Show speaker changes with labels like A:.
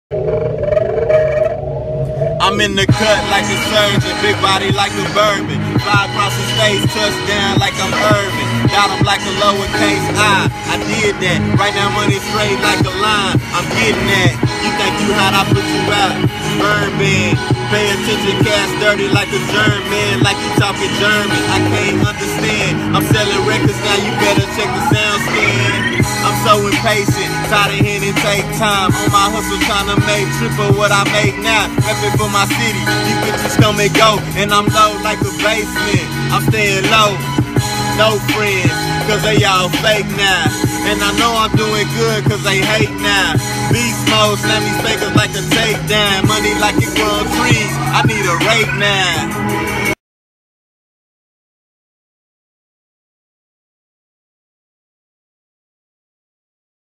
A: I'm in the cut like a surgeon, big body like a bourbon. Fly across the stage, touchdown like I'm Irvin. Got him like a lowercase I did that. Right now money straight like a line. I'm getting that. You think you hot, I put you out. Urban. Pay attention, cash dirty like a German. Like you talking German, I can't understand. I'm selling records now, you better check the sound scan. I'm so impatient, tired of hearing it take time. On my hustle trying to make triple what I make now. Reppin' for my city, these bitches come and go. And I'm low like a basement, I'm staying low. No friends, cause they all fake now. And I know I'm doing good cause they hate now. Beast mode, slam these fakers like a takedown. Money like it grown trees, I need a rake now.